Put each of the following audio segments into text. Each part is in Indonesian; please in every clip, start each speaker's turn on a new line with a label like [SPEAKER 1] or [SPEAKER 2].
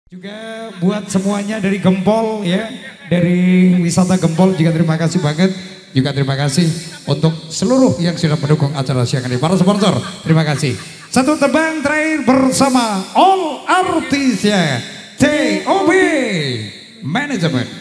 [SPEAKER 1] Juga buat semuanya dari Gempol ya, dari wisata Gempol juga terima kasih banget. Juga terima kasih untuk seluruh yang sudah mendukung acara siang ini. Para sponsor, terima kasih. Satu tebang terakhir bersama all artisnya TOB Management.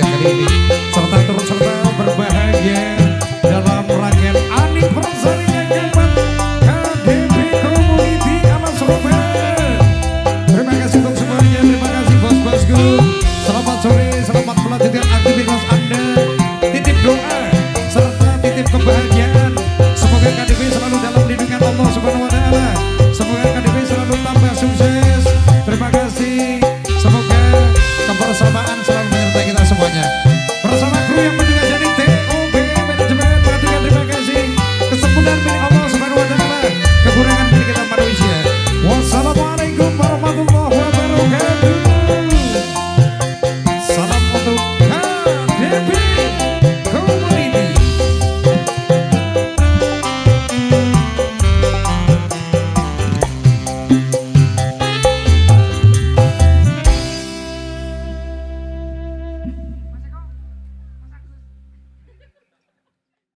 [SPEAKER 1] kali ini, serta turut serta berbahagia dalam rangkaian anniversary yang keempat KDP Community Alas Surabaya. Terima kasih untuk semuanya, terima kasih bos-bosku. Selamat sore, selamat melanjutkan aktivitas Anda. Titip doa serta titip kebahagiaan. Semoga KDP selalu dalam lindungan Allah Subhanahu wa taala. Semoga KDP selalu tambah sukses. Terima kasih. Semoga kebersamaan selalu menyertai kita semuanya. Bersama kru yang